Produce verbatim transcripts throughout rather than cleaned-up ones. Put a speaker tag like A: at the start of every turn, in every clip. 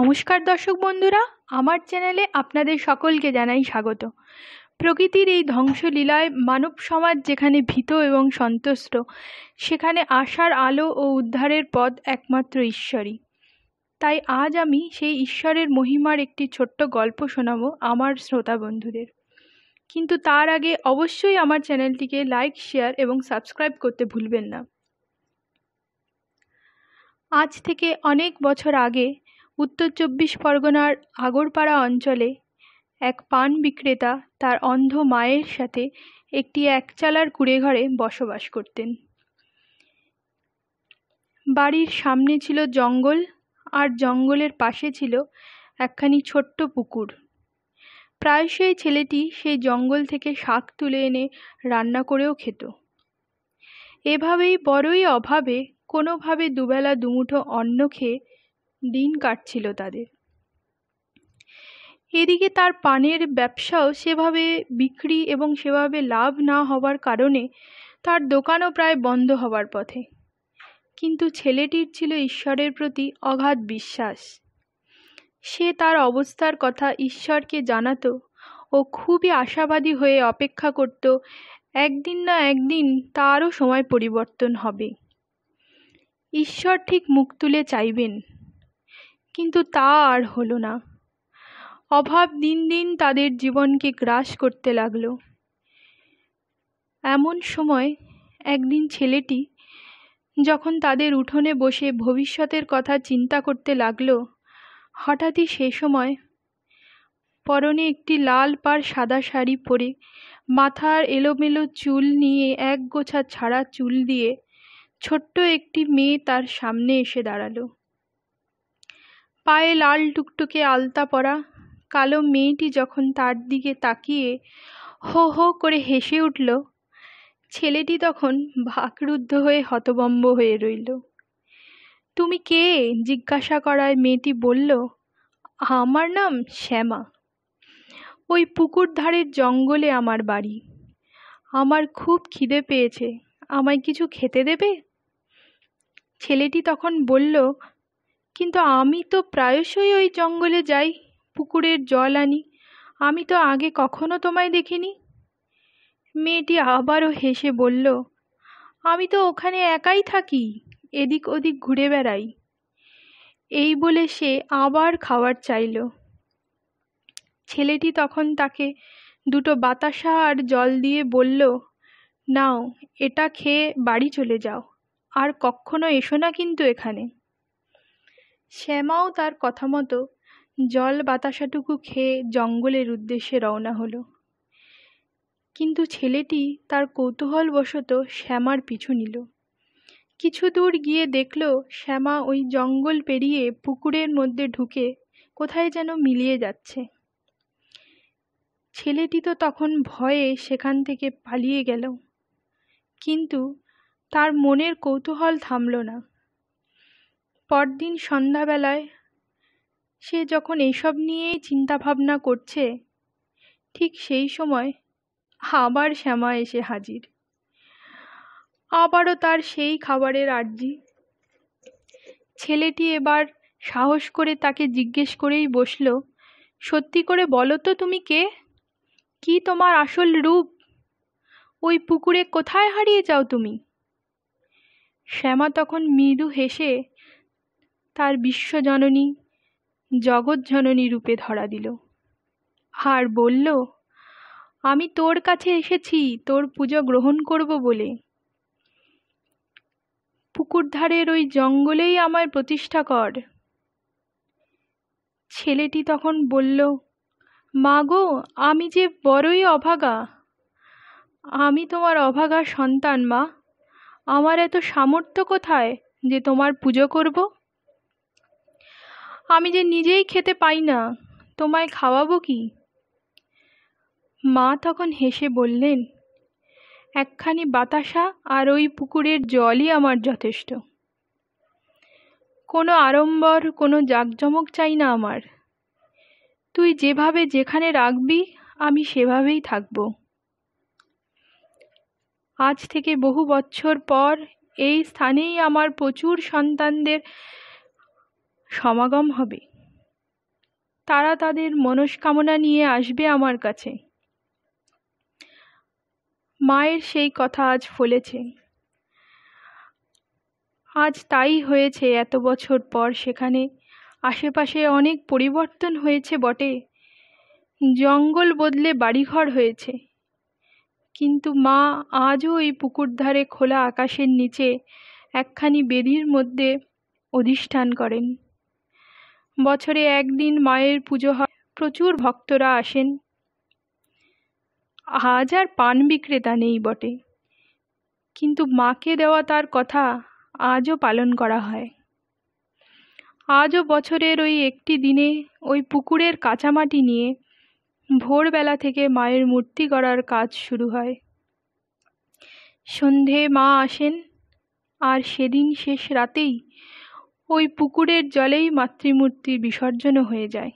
A: নমস্কার দর্শক বন্ধুরা, আমার চ্যানেলে আপনাদের সকলকে জানাই স্বাগত। প্রকৃতির এই ধ্বংসলীলায় মানব সমাজ যেখানে ভীত এবং সন্ত্রস্ত, সেখানে আশার আলো ও উদ্ধারের পথ একমাত্র ঈশ্বরই। তাই আজ আমি সেই ঈশ্বরের মহিমার একটি ছোট্ট গল্প শোনাবো আমার শ্রোতা বন্ধুদের। কিন্তু তার আগে অবশ্যই আমার চ্যানেলটিকে লাইক, শেয়ার এবং সাবস্ক্রাইব করতে ভুলবেন না। আজ থেকে অনেক বছর আগে উত্তর চব্বিশ পরগনার আগরপাড়া অঞ্চলে এক পান বিক্রেতা তার অন্ধ মায়ের সাথে একটি একচালার কুঁড়েঘরে বসবাস করতেন। বাড়ির সামনে ছিল জঙ্গল, আর জঙ্গলের পাশে ছিল একখানি ছোট্ট পুকুর। প্রায়শই ছেলেটি সেই জঙ্গল থেকে শাক তুলে এনে রান্না করেও খেত। এভাবেই বড়ই অভাবে কোনোভাবে দুবেলা দুমুঠো অন্ন খেয়ে দিন কাটছিল তাদের। এদিকে তার পানের ব্যবসাও সেভাবে বিক্রি এবং সেভাবে লাভ না হবার কারণে তার দোকানও প্রায় বন্ধ হবার পথে। কিন্তু ছেলেটির ছিল ঈশ্বরের প্রতি অগাধ বিশ্বাস। সে তার অবস্থার কথা ঈশ্বরকে জানাতো ও খুবই আশাবাদী হয়ে অপেক্ষা করত একদিন না একদিন তারও সময় পরিবর্তন হবে, ঈশ্বর ঠিক মুখ তুলে চাইবেন। কিন্তু তা আর হলো না। অভাব দিন দিন তাদের জীবনকে গ্রাস করতে লাগলো। এমন সময় একদিন ছেলেটি যখন তাদের উঠোনে বসে ভবিষ্যতের কথা চিন্তা করতে লাগলো, হঠাৎই সে সময় পরনে একটি লাল পাড় সাদা শাড়ি পরে, মাথার এলোমেলো চুল নিয়ে এক গোছা ছাড়া চুল দিয়ে ছোট্ট একটি মেয়ে তার সামনে এসে দাঁড়ালো। পায়ে লাল টুকটুকে আলতা পরা কালো মেয়েটি যখন তার দিকে তাকিয়ে হো হো করে হেসে উঠল, ছেলেটি তখন বাকরুদ্ধ হয়ে হতভম্ব হয়ে রইল। তুমি কে? জিজ্ঞাসা করায় মেয়েটি বলল, আমার নাম শ্যামা। ওই পুকুর ধারের জঙ্গলে আমার বাড়ি। আমার খুব খিদে পেয়েছে, আমায় কিছু খেতে দেবে? ছেলেটি তখন বলল, কিন্তু আমি তো প্রায়শই ওই জঙ্গলে যাই, পুকুরের জল আনি, আমি তো আগে কখনো তোমায় দেখিনি। মেয়েটি আবারও হেসে বলল, আমি তো ওখানে একাই থাকি, এদিক ওদিক ঘুরে বেড়াই। এই বলে সে আবার খাবার চাইল। ছেলেটি তখন তাকে দুটো বাতাসা আর জল দিয়ে বলল, নাও, এটা খেয়ে বাড়ি চলে যাও, আর কখনো এসো না কিন্তু এখানে। শ্যামাও তার কথা মতো জল বাতাসাটুকু খেয়ে জঙ্গলের উদ্দেশ্যে রওনা হলো। কিন্তু ছেলেটি তার কৌতূহলবশত শ্যামার পিছু নিল। কিছু দূর গিয়ে দেখল শ্যামা ওই জঙ্গল পেরিয়ে পুকুরের মধ্যে ঢুকে কোথায় যেন মিলিয়ে যাচ্ছে। ছেলেটি তো তখন ভয়ে সেখান থেকে পালিয়ে গেল, কিন্তু তার মনের কৌতূহল থামল না। পরদিন সন্ধ্যাবেলায় সে যখন এইসব নিয়েই চিন্তা ভাবনা করছে, ঠিক সেই সময় আবার শ্যামা এসে হাজির। আবারও তার সেই খাবারের আর্জি। ছেলেটি এবার সাহস করে তাকে জিজ্ঞেস করেই বসল, সত্যি করে বলো তো তুমি কে? কি তোমার আসল রূপ? ওই পুকুরে কোথায় হারিয়ে যাও তুমি? শ্যামা তখন মৃদু হেসে তার বিশ্বজননী, জগৎজননী রূপে ধরা দিল আর বলল, আমি তোর কাছে এসেছি তোর পুজো গ্রহণ করব বলে। পুকুর ধারের ওই জঙ্গলেই আমায় প্রতিষ্ঠা কর। ছেলেটি তখন বলল, মা গো, আমি যে বড়ই অভাগা। আমি তোমার অভাগা সন্তান মা, আমার এত সামর্থ্য কোথায় যে তোমার পুজো করব? আমি যে নিজেই খেতে পাই না, তোমায় খাওয়াবো কি? মা তখন হেসে বললেন, একখানি বাতাসা আর ওই পুকুরের জলই আমার যথেষ্ট। কোনো আড়ম্বর, কোনো জাঁকজমক চাই না আমার। তুই যেভাবে যেখানে রাখবি আমি সেভাবেই থাকব। আজ থেকে বহু বছর পর এই স্থানেই আমার প্রচুর সন্তানদের সমাগম হবে। তারা তাদের মনস্কামনা নিয়ে আসবে আমার কাছে। মায়ের সেই কথা আজ ফলেছে। আজ তাই হয়েছে। এত বছর পর সেখানে আশেপাশে অনেক পরিবর্তন হয়েছে বটে, জঙ্গল বদলে বাড়িঘর হয়েছে, কিন্তু মা আজও ওই পুকুর ধারে খোলা আকাশের নিচে একখানি বেদির মধ্যে অধিষ্ঠান করেন। বছরে একদিন মায়ের পুজো হয়, প্রচুর ভক্তরা আসেন। আজ আর পান বিক্রেতা নেই বটে, কিন্তু মাকে দেওয়া তার কথা আজও পালন করা হয়। আজও বছরের ওই একটি দিনে ওই পুকুরের কাঁচামাটি নিয়ে ভোরবেলা থেকে মায়ের মূর্তি গড়ার কাজ শুরু হয়। সন্ধে মা আসেন, আর সেদিন শেষ রাতেই ওই পুকুরের জলেই মাতৃমূর্তির বিসর্জনও হয়ে যায়।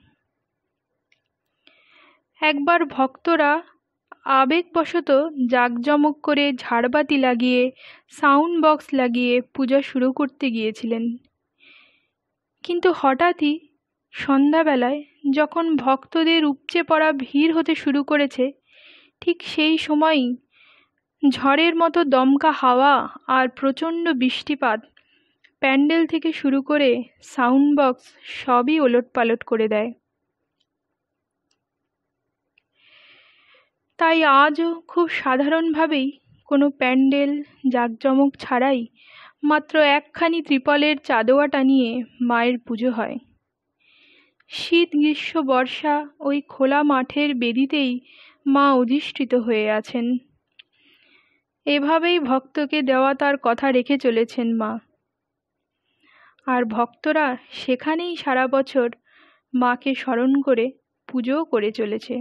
A: একবার ভক্তরা আবেগবশত জাঁকজমক করে ঝাড়বাতি লাগিয়ে সাউন্ড বক্স লাগিয়ে পূজা শুরু করতে গিয়েছিলেন, কিন্তু হঠাৎই সন্ধ্যাবেলায় যখন ভক্তদের উপচে পড়া ভিড় হতে শুরু করেছে, ঠিক সেই সময়ই ঝড়ের মতো দমকা হাওয়া আর প্রচণ্ড বৃষ্টিপাত প্যান্ডেল থেকে শুরু করে সাউন্ড বক্স সবই ওলটপালট করে দেয়। তাই আজও খুব সাধারণভাবেই কোনো প্যান্ডেল জাঁকজমক ছাড়াই মাত্র একখানি ত্রিপলের চাদোয়া টানিয়ে মায়ের পুজো হয়। শীত গ্রীষ্ম বর্ষা ওই খোলা মাঠের বেদিতেই মা অধিষ্ঠিত হয়ে আছেন। এভাবেই ভক্তকে দেওয়া তার কথা রেখে চলেছেন মা, আর ভক্তরা সেখানেই সারা বছর মাকে স্মরণ করে পুজোও করে চলেছে।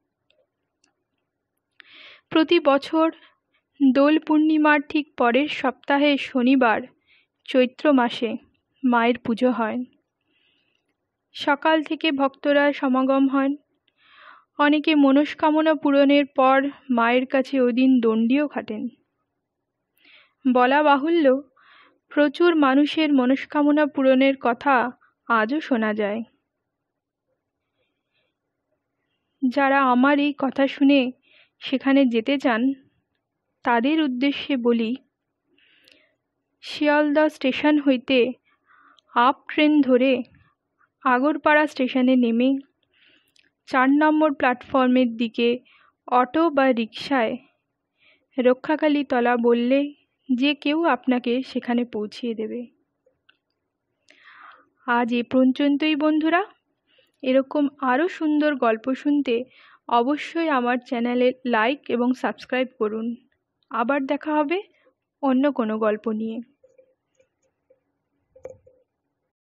A: প্রতি বছর দোল পূর্ণিমার ঠিক পরের সপ্তাহে শনিবার চৈত্র মাসে মায়ের পুজো হয়। সকাল থেকে ভক্তরা সমাগম হন। অনেকে মনস্কামনা পূরণের পর মায়ের কাছে ওদিন দণ্ডিও খাটেন। বলা বাহুল্য, প্রচুর মানুষের মনস্কামনা পূরণের কথা আজও শোনা যায়। যারা আমার এই কথা শুনে সেখানে যেতে চান, তাদের উদ্দেশ্যে বলি, শিয়ালদা স্টেশন হইতে আপ ট্রেন ধরে আগরপাড়া স্টেশনে নেমে চার নম্বর প্ল্যাটফর্মের দিকে অটো বা রিকশায় রক্ষাকালী তলা বললে যে কেউ আপনাকে সেখানে পৌঁছিয়ে দেবে। আজ এ পর্যন্তই বন্ধুরা। এরকম আরও সুন্দর গল্প শুনতে অবশ্যই আমার চ্যানেলে লাইক এবং সাবস্ক্রাইব করুন। আবার দেখা হবে অন্য কোনো গল্প নিয়ে।